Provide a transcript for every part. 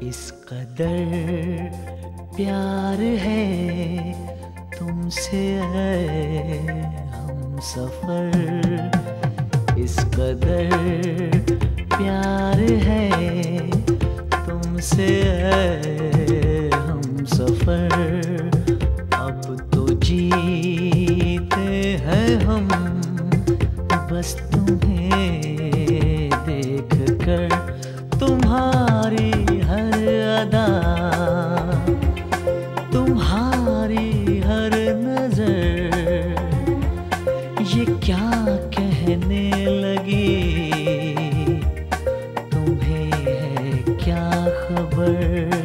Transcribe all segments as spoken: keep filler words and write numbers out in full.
इस कदर प्यार है तुमसे हम सफर। इस कदर प्यार है तुमसे हम सफर। अब तो जीते हैं हम बस तुम्हें देख कर। तुम्हारी हर अदा, तुम्हारी हर नजर, ये क्या कहने लगी, तुम्हें है क्या खबर।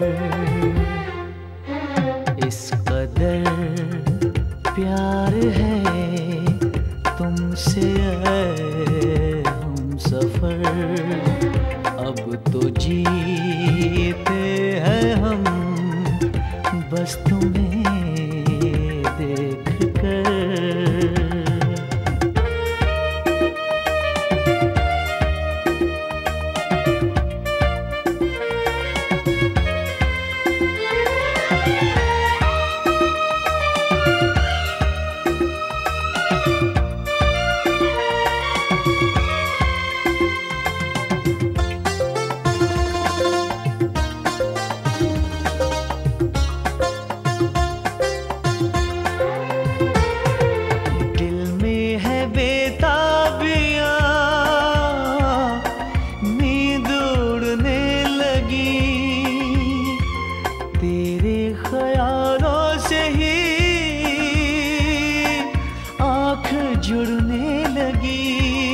इस कदर प्यार है तुमसे हम सफर। अब तो जीते हैं हम बस तुम्हें देख कर। तेरे ख्यालों से ही आँख जुड़ने लगी।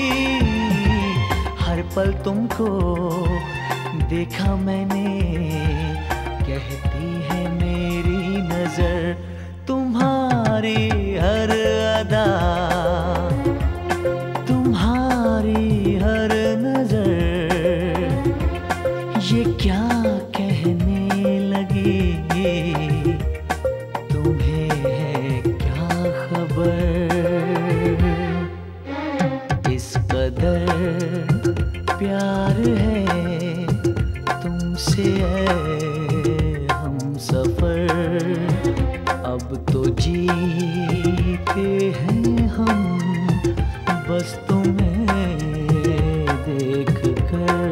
हर पल तुमको देखा मैंने, कहती है मेरी नजर। तुम्हारी हर अदा, तुम्हारी हर नजर, ये क्या कहने लगी, तुम्हें है क्या खबर। इस कदर प्यार है तुमसे हम सफर। अब तो जीते हैं हम बस तुम्हें देख कर।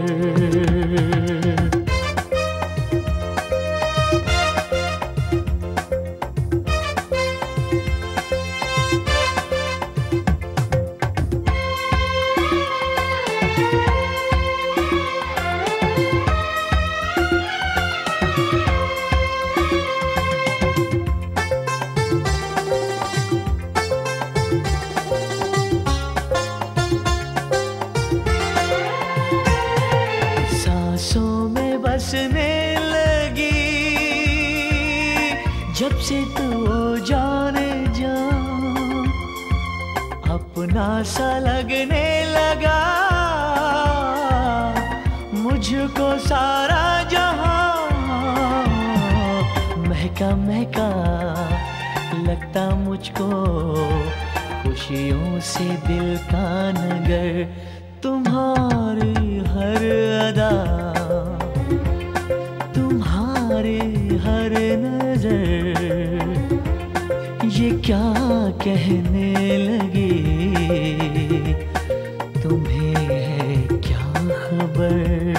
बसने लगी जब से तू जाने जा, अपना सा लगने लगा मुझको सारा जहां। महका महका लगता मुझको खुशियों से दिल का नगर। तुम्हारी हर अदा, तुम्हारी हर नजर, ये क्या कहने लगी, तुम्हें है क्या खबर।